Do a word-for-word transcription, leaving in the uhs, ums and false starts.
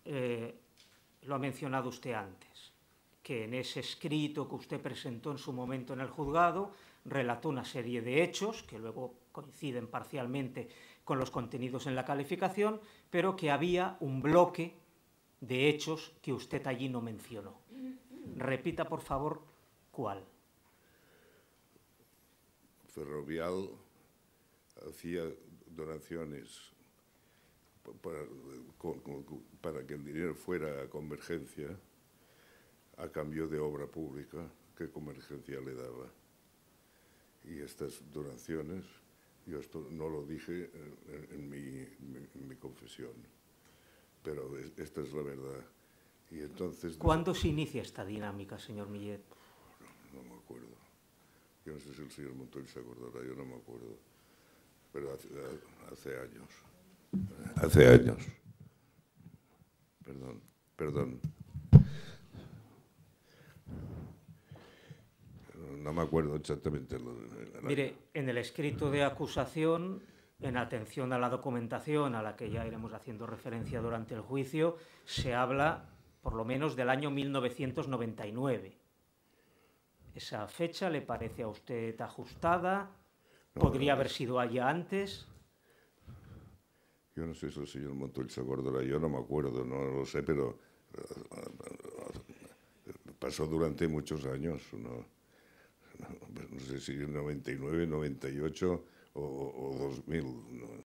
eh, lo ha mencionado usted antes, que en ese escrito que usted presentó en su momento en el juzgado relató una serie de hechos que luego coinciden parcialmente con los contenidos en la calificación, pero que había un bloque de hechos que usted allí no mencionó. Repita, por favor, ¿cuál? Ferrovial hacía donaciones para, para que el dinero fuera a Convergencia a cambio de obra pública que Convergencia le daba. Y estas donaciones, yo esto no lo dije en, en, mi, en mi confesión, pero es, esta es la verdad. Y entonces, ¿cuándo se inicia esta dinámica, señor Millet? No, no me acuerdo. Yo no sé si el señor Montoy se acordará, yo no me acuerdo. Pero hace, hace años. Hace años. Perdón, perdón. No me acuerdo exactamente. Mire, en el escrito de acusación, en atención a la documentación a la que ya iremos haciendo referencia durante el juicio, se habla por lo menos del año mil novecientos noventa y nueve. ¿Esa fecha le parece a usted ajustada? ¿Podría no, haber sido allá antes? Yo no sé si el señor Montoy se acordará, yo no me acuerdo, no lo sé, pero pasó durante muchos años, no, no, no sé si en noventa y nueve, noventa y ocho o, o dos mil, no,